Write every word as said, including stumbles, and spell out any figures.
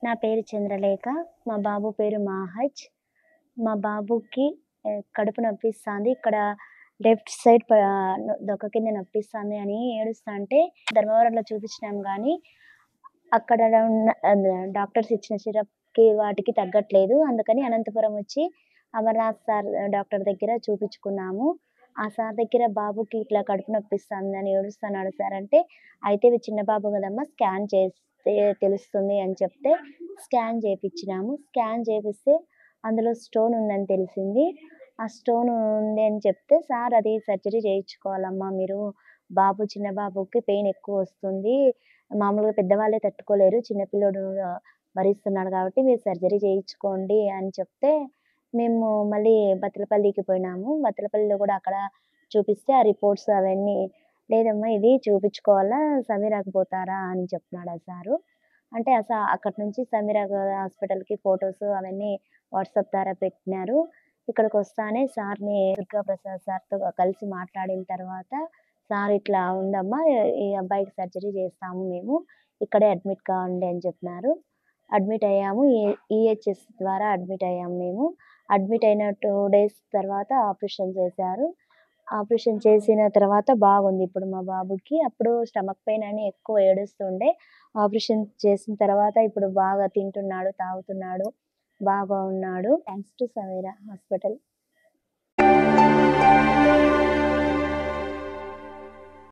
నా పేరు చంద్రలేఖ. మా బాబు పేరు మాహజ్. మా బాబుకి ఆహ్, కడుపు నొప్పిస్తాంది. ఇక్కడ లెఫ్ట్ సైడ్ ప డొక్క కింద నొప్పిస్తాంది అని ఏడుస్తాంటే ధర్మవరంలో చూపించినాం గానీ, అక్కడ ఉన్న ఆహ్, డాక్టర్స్ ఇచ్చిన సిరప్‌కి వాటికి తగ్గట్లేదు. అందుకని అనంతపురం వచ్చి అమర్నాథ్ సార్ డాక్టర్ దగ్గర చూపించుకున్నాము. ఆ సార్ దగ్గర బాబుకి ఇట్లా కడుపు నొప్పిస్తాందని ఏడుస్తున్నాడు సార్ అంటే, అయితే ఇది చిన్న బాబు కదమ్మా స్కాన్ చేస్తే తెలుస్తుంది అని చెప్తే స్కాన్ చేపిచ్చినాము. స్కాన్ చేపిస్తే అందులో స్టోన్ ఉందని తెలిసింది. ఆ స్టోన్ ఉంది అని చెప్తే సార్ అది సర్జరీ చేయించుకోవాలమ్మా మీరు. బాబు చిన్న బాబుకి పెయిన్ ఎక్కువొస్తుంది. మామూలుగా పెద్దవాళ్ళే తట్టుకోలేరు. చిన్న పిల్లోడు ఆహ్, భరిస్తున్నాడు కాబట్టి మీరు సర్జరీ చేయించుకోండి అని చెప్తే, మేము మళ్ళీ బత్తలపల్లికి పోయినాము. బత్తలపల్లిలో కూడా అక్కడ చూపిస్తే ఆ రిపోర్ట్స్ అవన్నీ లేదమ్మా ఇది చూపించుకోవాలా సమీరాకి పోతారా అని చెప్తున్నాడు ఆ సారు. అంటే ఆ సా అక్కడి నుంచి సమీరా గా హాస్పిటల్‌కి ఫోటోస్ అవన్నీ వాట్సాప్ ద్వారా పెట్టినారు. ఇక్కడికొస్తానే సార్‌ని దుర్గా ప్రసాద్ సార్‌తో కలిసి మాట్లాడిన తర్వాత, సార్ ఇట్లా ఉందమ్మా ఈ అబ్బాయికి సర్జరీ చేస్తాము మేము. ఇక్కడే అడ్మిట్ కావండి అని చెప్పినారు. అడ్మిట్ అయ్యాము. ఈ ఈహెచ్ఎస్ ద్వారా అడ్మిట్ అయ్యాము మేము. అడ్మిట్ అయిన రెండు డేస్ తర్వాత ఆపరేషన్ చేశారు. ఆపరేషన్ చేసిన తర్వాత బాగుంది ఇప్పుడు మా బాబుకి. అప్పుడు స్టమక్ పెయిన్ అని ఎక్కువ ఏడుస్తుండే. ఆపరేషన్ చేసిన తర్వాత ఇప్పుడు బాగా తింటున్నాడు, తాగుతున్నాడు. బాగా ఉన్నాడు. Thanks to Sameera hospital.